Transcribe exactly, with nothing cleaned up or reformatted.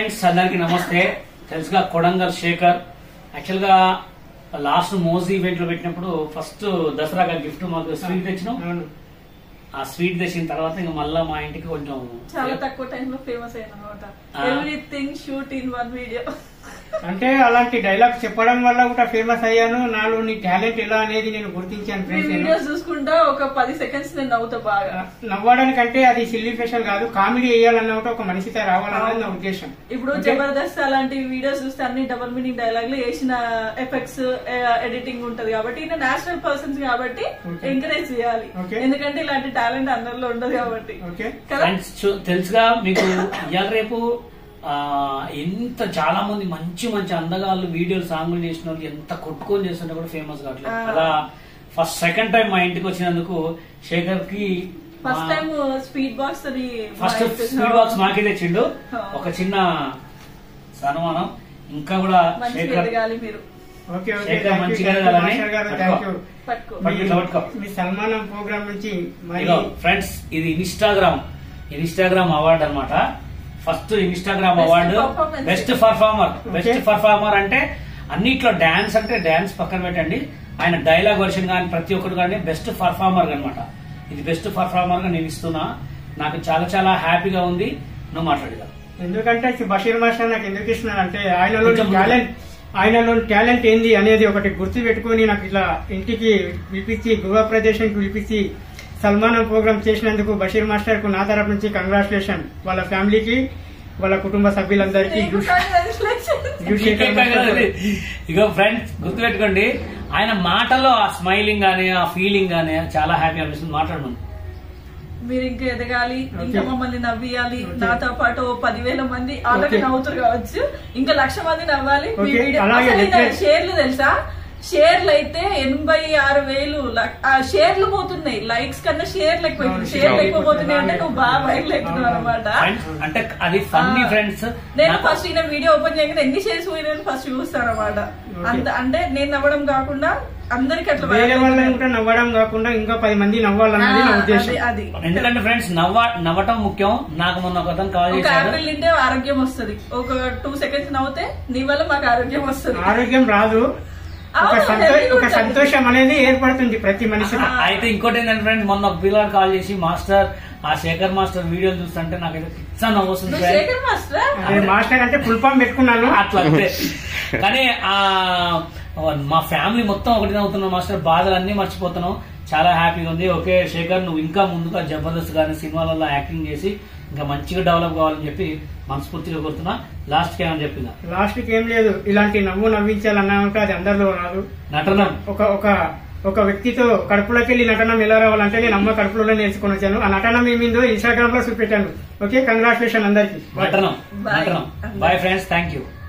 Friends అందరికి నమస్తే. తెలుసుగా కొడంగల్ శేఖర్. యాక్చువల్ గా లాస్ట్ మోజీ ఈవెంట్ లో పెట్టినప్పుడు ఫస్ట్ దసరాగా గిఫ్ట్ మాకు స్వీట్ తెచ్చినాం. ఆ స్వీట్ తెచ్చిన తర్వాత ఇంకా మళ్ళా మా ఇంటికి కొంచెం చాలా తక్కువ టైంలో ఫేమస్ అయిన అనమాట. Everything shoot in one video. అంటే అలాంటి డైలాగ్ చెప్పడం వల్ల కూడా ఫేమస్ అయ్యాను. నాలో నీ టాలెంట్ ఎలా అనేది నేను గుర్తించాను. వీడియోస్ చూసుకుంటా ఒక పది సెకండ్స్ నేను నవ్వుతా బాగా. నవ్వడానికంటే అది సిల్లీ ఫేషల్ కాదు, కామెడీ వేయాలన్న ఒక మనిషితో రావాలన్నది నా ఉద్దేశం. ఇప్పుడు జబర్దస్త్ అలాంటి వీడియోస్ చూస్తే అన్ని డబుల్ మీనింగ్ డైలాగ్లు వేసిన ఎఫెక్ట్స్ ఎడిటింగ్ ఉంటది కాబట్టి ఈయన నేషనల్ పర్సన్స్ కాబట్టి ఎంకరేజ్ చేయాలి. ఎందుకంటే ఇలాంటి టాలెంట్ అందరిలో ఉండదు కాబట్టి. తెలుసుగా మీకు ఇవాళ రేపు ఎంత చాలా మంది మంచి మంచి అందగాళ్ళు వీడియోలు సాంగులు చేసిన వాళ్ళు ఎంత కొట్టుకొని చేస్తుంటే కూడా ఫేమస్ కావట్లేదు. అలా ఫస్ట్ సెకండ్ టైం మా ఇంటికి వచ్చినందుకు శేఖర్ కి first time speed box first speed box మాకే తెచ్చిండు. ఒక చిన్న సన్మానం ఇంకా కూడా శేఖర్ మీరు సన్మానం ప్రోగ్రామ్ నుంచి. ఫ్రెండ్స్ ఇది ఇన్స్టాగ్రామ్ ఇన్స్టాగ్రామ్ అవార్డు అనమాట. First Instagram award best performer. Best performer అంటే అన్నిట్లో డాన్స్ అంటే డాన్స్ పక్కన పెట్టండి, ఆయన డైలాగ్ వర్షన్ కానీ ప్రతి ఒక్కటి కానీ బెస్ట్ పర్ఫార్మర్ అనమాట. ఇది బెస్ట్ పర్ఫార్మర్ గా నేను ఇస్తున్నా. నాకు చాలా చాలా హ్యాపీగా ఉంది. నువ్వు మాట్లాడగా ఎందుకంటే బషీర్ మాస్టర్ నాకు ఎందుకు ఇస్తున్నాడు అంటే ఆయనలో టాలెంట్ ఆయనలో టాలెంట్ ఏంది అనేది ఒకటి గుర్తు పెట్టుకుని నాకు ఇట్లా ఇంటికి పిలిపించి గృహ ప్రదేశానికి పిలిపించి సన్మానం ప్రోగ్రామ్ చేసినందుకు బషీర్ మాస్టర్ కు నా తరపు నుంచి కంగ్రాచులేషన్. వాళ్ళ ఫ్యామిలీకి వాళ్ళ కుటుంబ సభ్యులందరికీ. ఇగో ఫ్రెండ్స్ గుర్తుపెట్టుకోండి, ఆయన మాటలో ఆ స్మైలింగ్ గానీ ఆ ఫీలింగ్ గానీ చాలా హ్యాపీ అనిపిస్తుంది. మాట్లాడమని మీరు ఇంకా ఎదగాలి, ఇంకా మమ్మల్ని నవ్వియాలి. నాతో పాటు పదివేల మంది ఆల్రెడీ నవ్వుతారు కావచ్చు, ఇంకా లక్ష మంది నవ్వాలి. షేర్లు తెలుసా, షేర్లు అయితే ఎనభై ఆరు వేలు షేర్లు పోతున్నాయి. లైక్స్ కన్నా షేర్లు ఎక్కువ షేర్లు ఎక్కువ పోతున్నాయి అంటే నువ్వు బాగా వైరల్ అవుతున్నావు అనమాట. అంటే అది ఫన్నీ ఫ్రెండ్స్. నేను ఫస్ట్ ఈయన వీడియో ఓపెన్ చేయగానే ఎన్ని షేర్స్ పోయినాయని ఫస్ట్ చూస్తాను అనమాట. అంత అంటే నేను నవ్వడం కాకుండా అందరికి అట్లా నవ్వడం కాకుండా ఇంకా పది మంది నవ్వాలన్నది నా ఉద్దేశం. అది ఎందుకంటే ఫ్రెండ్స్ నవ్వ నవ్వటం ముఖ్యం. నాకు మొన్న ఒక అతను కాల్ చేశాడు, యాపిల్ తింటే ఆరోగ్యం వస్తుంది. ఒక టూ సెకండ్స్ నవ్వుతే నీ వల్ల మాకు ఆరోగ్యం వస్తుంది. ఆరోగ్యం రాదు, ఒక సంతోషం అనేది ఏర్పడుతుంది ప్రతి మనిషి. అయితే ఇంకోటి ఏంటంటే ఫ్రెండ్స్, మొన్న ఒక పిల్లలు కాల్ చేసి మాస్టర్ ఆ శేఖర్ మాస్టర్ వీడియోలు చూస్తుంటే నాకైతే పిచ్చా నవ్వు వస్తుంది. మాస్టర్ అంటే ఫుల్ ఫామ్ పెట్టుకున్నాను అట్లా అంతే. కానీ ఆ మా ఫ్యామిలీ మొత్తం ఒకటి నవ్వుతున్నాం మాస్టర్, బాధలన్నీ మర్చిపోతున్నాం. చాలా హ్యాపీగా ఉంది. ఓకే శేఖర్, నువ్వు ఇంకా ముందుగా జబర్దస్త్ గానీ సినిమాలలో యాక్టింగ్ చేసి ఇంకా మంచిగా డెవలప్ కావాలని చెప్పి మనస్ఫూర్తిగా కోరుతున్నా. లాస్ట్ కి ఏమని చెప్పిందా? లాస్ట్ కి ఏం లేదు, ఇలాంటి నవ్వు నవ్వించాలన్నా అది అందరిలో రాదు. నటన ఒక ఒక ఒక వ్యక్తితో కడుపులోకి వెళ్ళి నటనం ఎలా రావాలంటే నేను అమ్మ కడుపులోనే నేర్చుకుని వచ్చాను. ఆ నటనం ఏమిందో ఇన్స్టాగ్రామ్ లో చూపెట్టాను. ఓకే, కంగ్రాచులేషన్ అందరికి. నటనం నటనం. Bye friends, thank you.